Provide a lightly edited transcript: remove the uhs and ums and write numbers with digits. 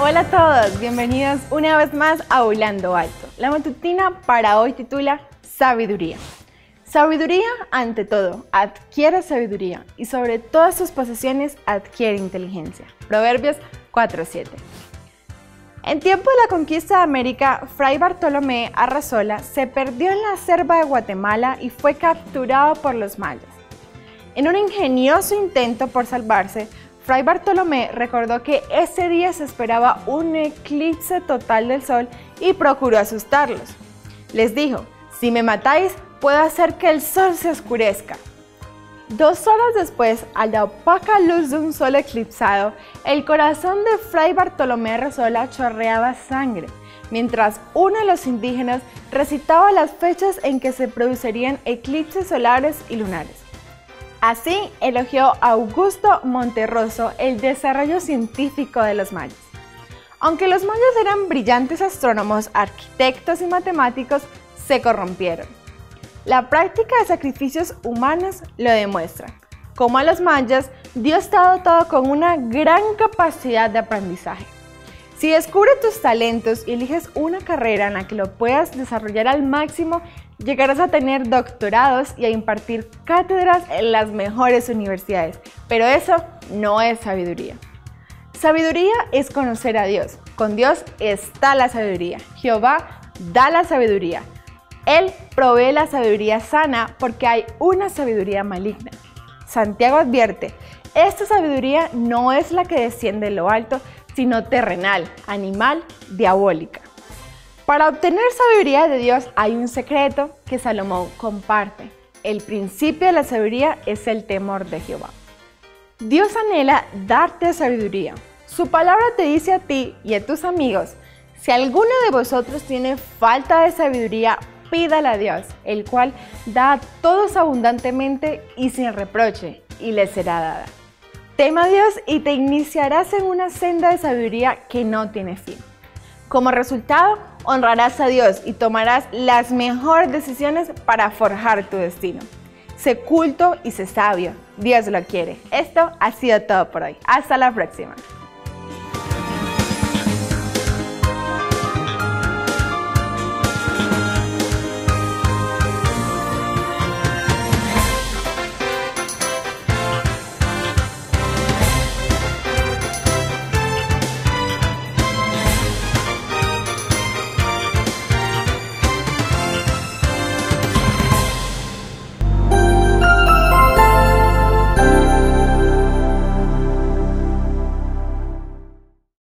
Hola a todos, bienvenidos una vez más a Volando Alto. La matutina para hoy titula Sabiduría. Sabiduría ante todo, adquiere sabiduría y sobre todas sus posesiones adquiere inteligencia. Proverbios 4:7. En tiempo de la conquista de América, Fray Bartolomé Arrazola se perdió en la selva de Guatemala y fue capturado por los mayas. En un ingenioso intento por salvarse, Fray Bartolomé recordó que ese día se esperaba un eclipse total del sol y procuró asustarlos. Les dijo: si me matáis, puedo hacer que el sol se oscurezca. 2 horas después, a la opaca luz de un sol eclipsado, el corazón de Fray Bartolomé Arrazola chorreaba sangre, mientras uno de los indígenas recitaba las fechas en que se producirían eclipses solares y lunares. Así elogió Augusto Monterroso el desarrollo científico de los mayas. Aunque los mayas eran brillantes astrónomos, arquitectos y matemáticos, se corrompieron. La práctica de sacrificios humanos lo demuestra. Como a los mayas, Dios te ha dotado con una gran capacidad de aprendizaje. Si descubres tus talentos y eliges una carrera en la que lo puedas desarrollar al máximo, llegarás a tener doctorados y a impartir cátedras en las mejores universidades. Pero eso no es sabiduría. Sabiduría es conocer a Dios. Con Dios está la sabiduría. Jehová da la sabiduría. Él provee la sabiduría sana porque hay una sabiduría maligna. Santiago advierte: esta sabiduría no es la que desciende de lo alto, sino terrenal, animal, diabólica. Para obtener sabiduría de Dios hay un secreto que Salomón comparte. El principio de la sabiduría es el temor de Jehová. Dios anhela darte sabiduría. Su palabra te dice a ti y a tus amigos: si alguno de vosotros tiene falta de sabiduría, pídala a Dios, el cual da a todos abundantemente y sin reproche, y le será dada. Teme a Dios y te iniciarás en una senda de sabiduría que no tiene fin. Como resultado, honrarás a Dios y tomarás las mejores decisiones para forjar tu destino. Sé culto y sé sabio. Dios lo quiere. Esto ha sido todo por hoy. Hasta la próxima.